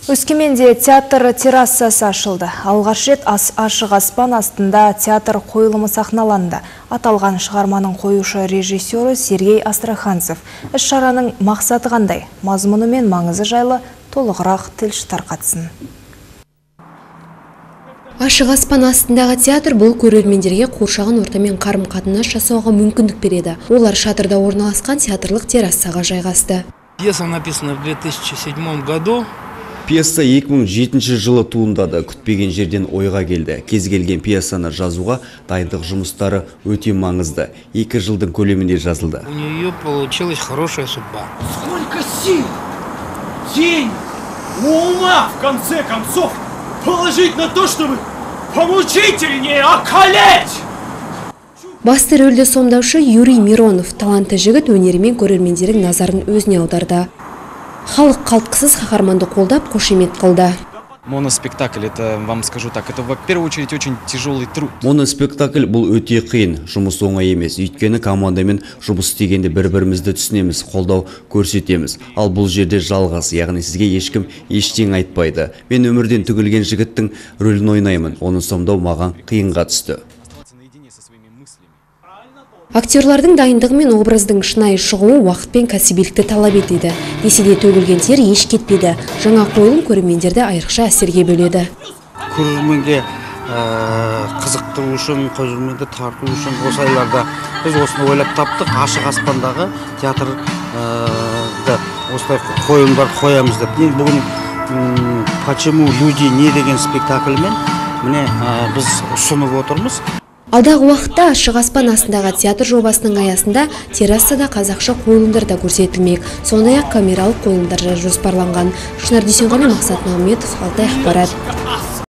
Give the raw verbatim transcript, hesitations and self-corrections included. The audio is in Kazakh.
Өскеменде театр террасасы ашылды. Алғаш рет ашық аспан астында театр қойылымы сахналанды. Аталған шығарманың қоюшы режиссері Сергей Астраханцев. Іс-шараның мақсаты қандай? Мазмұны мен маңызы жайлы толығырақ тілші тарқатсын. Ашық аспан астындағы театр бұл көрермендерге қоршаған ортамен қарым-қатынас жасауға мүмкіндік береді. Олар шатырда орналасқан театрлық террасаға жайғасты. Пьеса написана в две тысячи седьмом году. Пьеса екі мың жетінші жылы туындады. Күтпеген жерден ойға келді. Кез келген пьесаны жазуға дайындық жұмыстары өте маңызды. Екі жылдың көлемінде жазылды. У нее получилась хорошая судьба. Сколько сил, денег, ума, в конце концов, положить на то, чтобы помучительнее околеть! Басты рөлді сомдаушы Юрий Миронов талантты жігіт өнерімен көрермендердің назарын өзіне аударды. Халық қалтқысыз қаһарманды қолдап қошемет қылды. Моноспектакль, это, вам скажу так, это в первую очередь очень тяжелый труд. Моноспектакль бұл өте қиын, жұмыс оңай емес. Өйткені командамен жұмыс істегенде бір-бірімізді түсінеміз, қолдау көрсетеміз. Ал бұл жерде жалғыз, яғни сізге ешкім ештең айтпайды. Мен өмірден түгілген жігіттің рөлін ойнаймын. Оны сомдау маған қиынға түсті. Актерлардың дайындығы мен образдың шынайы шығуы уақыт пен кәсібилікті талап етеді. Десе де төгілген тер еш кетпеді. Жаңа қойылым көрермендерді айрықша әсерге бөледі. Көрерменге қызықтыру үшін, көрерменді тарту үшін осы айларда біз осыны ойлап таптық. Ашық аспандағы театрды осылай қойылымдар қоямыз деп. Бүгін «Почему люди» не деген спектакльмен міне біз ұсынып отырмыз. Алдағы уақытта ашық аспан астындағы театр жобасының аясында террасада қазақша қойылымдар да көрсетілмек. Сондай-ақ камералық қойылымдар жоспарланған. Шынар Дүйсенғали, Мақсат Нағметов, Алтай ақпарат.